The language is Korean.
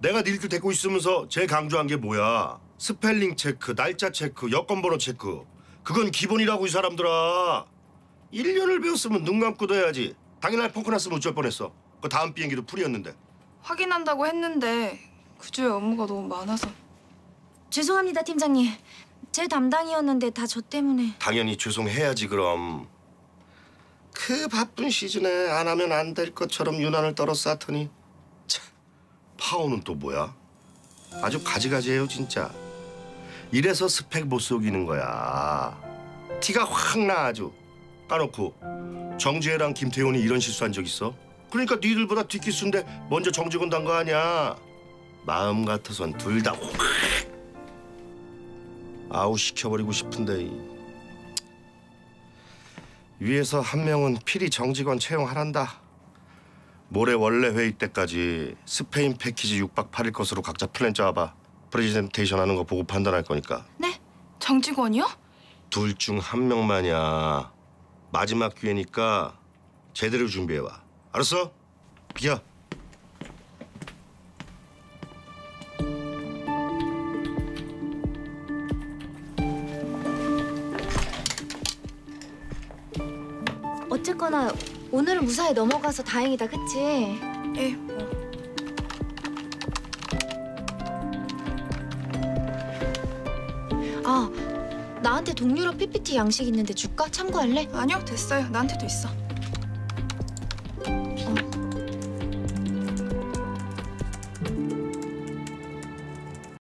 내가 니들 데리고 있으면서 제일 강조한 게 뭐야? 스펠링 체크, 날짜 체크, 여권번호 체크. 그건 기본이라고 이 사람들아. 1년을 배웠으면 눈 감고도 해야지. 당연히 펑크 났으면 어쩔 뻔했어. 그 다음 비행기도 풀이었는데. 확인한다고 했는데 그주에 업무가 너무 많아서. 죄송합니다, 팀장님. 제 담당이었는데 다 저 때문에. 당연히 죄송해야지 그럼. 그 바쁜 시즌에 안 하면 안 될 것처럼 유난을 떨어쌌더니 참, 파워는 또 뭐야? 아주 가지가지해요 진짜. 이래서 스펙 못 속이는 거야. 티가 확 나 아주. 까놓고 정지혜랑 김태훈이 이런 실수한 적 있어? 그러니까 니들보다 뒷기수인데 먼저 정직원 단 거 아니야. 마음 같아선 둘 다 확 아웃 시켜버리고 싶은데. 위에서 한 명은 필히 정직원 채용하란다. 모레 원래 회의 때까지 스페인 패키지 6박 8일 것으로 각자 플랜 짜봐. 프레젠테이션 하는 거 보고 판단할 거니까. 네? 정직원이요? 둘 중 한 명만이야. 마지막 기회니까 제대로 준비해와. 알았어? 비켜. 어쨌거나 오늘은 무사히 넘어가서 다행이다, 그치? 예, 뭐. 아, 나한테 동유럽 PPT 양식 있는데 줄까? 참고할래? 아니요, 됐어요. 나한테도 있어.